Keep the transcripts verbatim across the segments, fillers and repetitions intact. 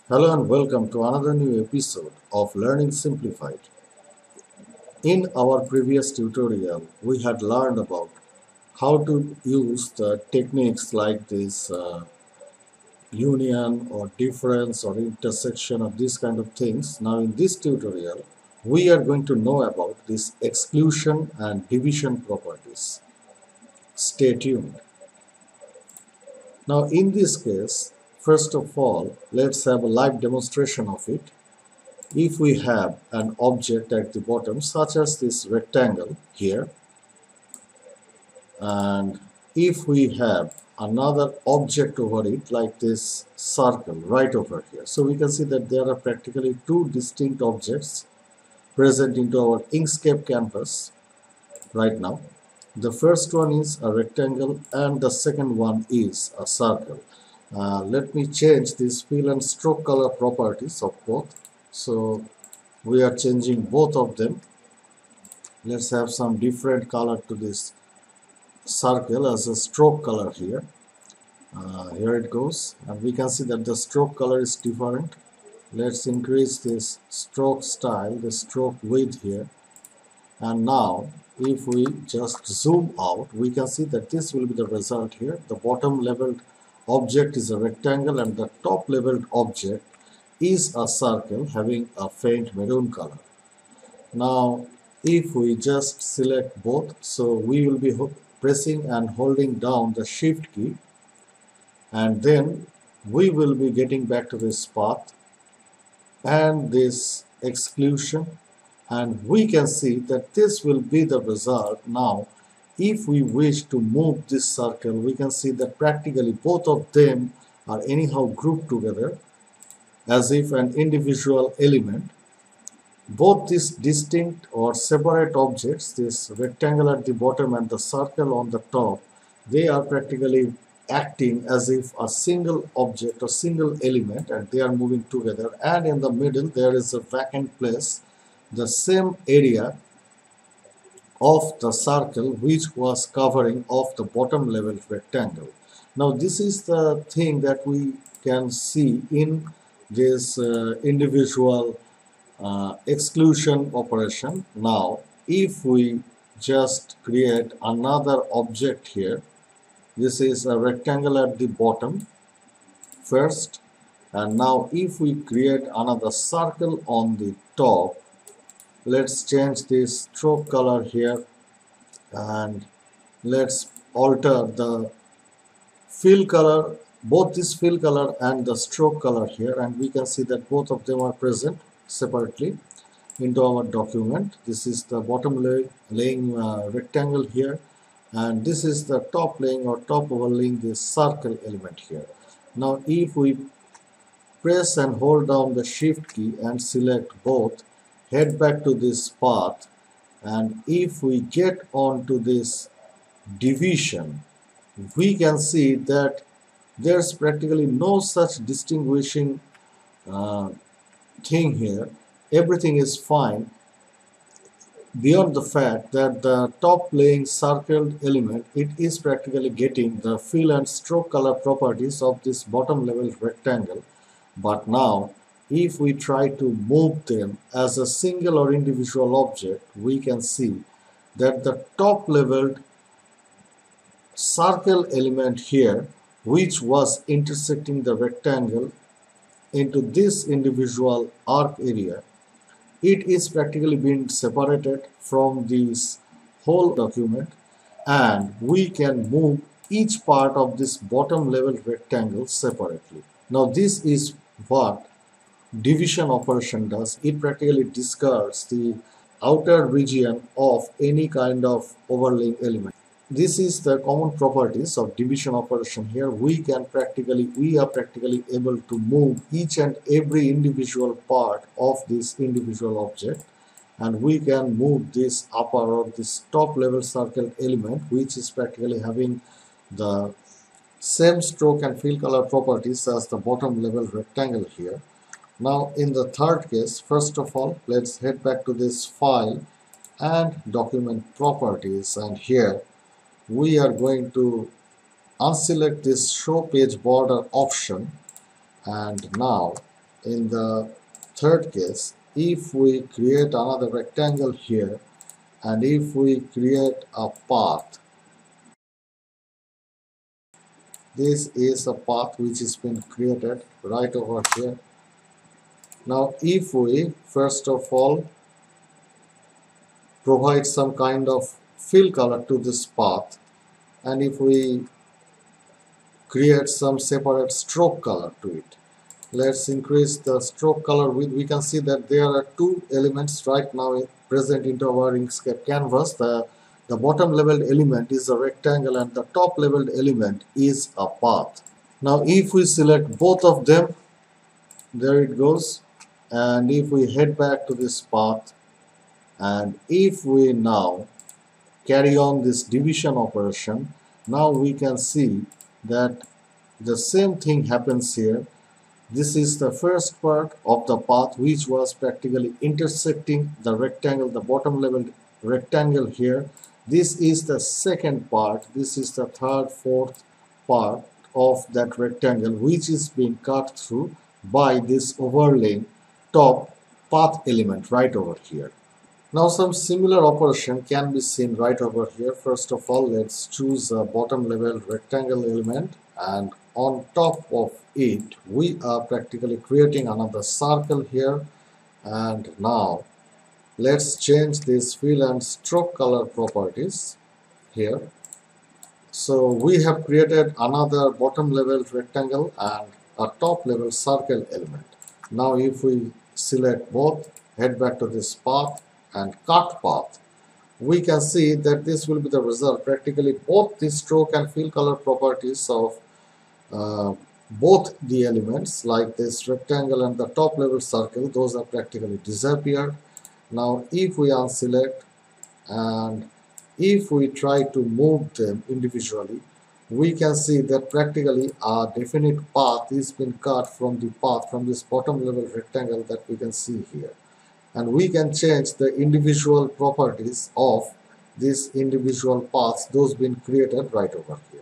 Hello and welcome to another new episode of Learning Simplified. In our previous tutorial, we had learned about how to use the techniques like this uh, union or difference or intersection of these kind of things. Now in this tutorial, we are going to know about this exclusion and division properties. Stay tuned. Now in this case, first of all, let's have a live demonstration of it. If we have an object at the bottom such as this rectangle here, and if we have another object over it like this circle right over here, so we can see that there are practically two distinct objects present into our Inkscape canvas right now. The first one is a rectangle and the second one is a circle. Uh, let me change this fill and stroke color properties of both. So we are changing both of them. Let's have some different color to this circle as a stroke color here. Uh, here it goes, and we can see that the stroke color is different. Let's increase this stroke style, the stroke width here. And now if we just zoom out, we can see that this will be the result here. The bottom leveled object is a rectangle and the top leveled object is a circle having a faint maroon color. Now if we just select both, so we will be pressing and holding down the shift key, and then we will be getting back to this path and this exclusion, and we can see that this will be the result. Now if we wish to move this circle, we can see that practically both of them are anyhow grouped together as if an individual element. Both these distinct or separate objects, this rectangle at the bottom and the circle on the top, they are practically acting as if a single object or single element, and they are moving together, and in the middle there is a vacant place, the same area of the circle which was covering of the bottom level rectangle. Now this is the thing that we can see in this uh, individual uh, exclusion operation. Now if we just create another object here, this is a rectangle at the bottom first, and now if we create another circle on the top, let's change this stroke color here and let's alter the fill color, both this fill color and the stroke color here, and we can see that both of them are present separately into our document. This is the bottom lay, laying uh, rectangle here, and this is the top laying or top overlaying this circle element here. Now if we press and hold down the shift key and select both, head back to this path, and if we get onto this division, we can see that there's practically no such distinguishing uh, thing here. Everything is fine beyond the fact that the top laying circled element, it is practically getting the fill and stroke color properties of this bottom level rectangle. But now if we try to move them as a single or individual object, we can see that the top leveled circle element here, which was intersecting the rectangle into this individual arc area, it is practically being separated from this whole document, and we can move each part of this bottom level rectangle separately. Now this is what division operation does. It practically discards the outer region of any kind of overlaying element. This is the common properties of division operation. Here we can practically we are practically able to move each and every individual part of this individual object, and we can move this upper or this top level circle element, which is practically having the same stroke and fill color properties as the bottom level rectangle here. Now in the third case, first of all, let's head back to this file and document properties, and here we are going to unselect this show page border option, and now in the third case, if we create another rectangle here and if we create a path, this is a path which has been created right over here. Now if we first of all provide some kind of fill color to this path, and if we create some separate stroke color to it, let's increase the stroke color with, we can see that there are two elements right now present into our Inkscape canvas. The, the bottom leveled element is a rectangle and the top leveled element is a path. Now if we select both of them, there it goes, and if we head back to this path and if we now carry on this division operation, now we can see that the same thing happens here. This is the first part of the path which was practically intersecting the rectangle, the bottom level rectangle here. This is the second part, this is the third, fourth part of that rectangle which is being cut through by this overlaying top path element right over here. Now some similar operation can be seen right over here. First of all, let's choose a bottom level rectangle element, and on top of it we are practically creating another circle here. And now let's change this fill and stroke color properties here. So we have created another bottom level rectangle and a top level circle element. Now if we select both, head back to this path and cut path, we can see that this will be the result. Practically both the stroke and fill color properties of uh, both the elements, like this rectangle and the top level circle, those are practically disappeared. Now if we unselect and if we try to move them individually, we can see that practically a definite path is been cut from the path from this bottom level rectangle that we can see here. And we can change the individual properties of these individual paths, those been created right over here.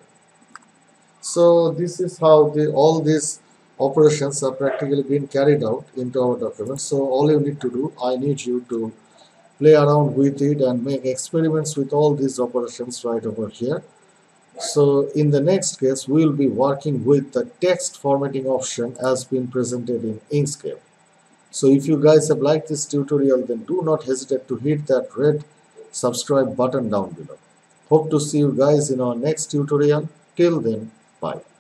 So this is how the, all these operations are practically being carried out into our document. So all you need to do, I need you to play around with it and make experiments with all these operations right over here. So in the next case, we will be working with the text formatting option as been presented in Inkscape. So if you guys have liked this tutorial, then do not hesitate to hit that red subscribe button down below. Hope to see you guys in our next tutorial. Till then, bye.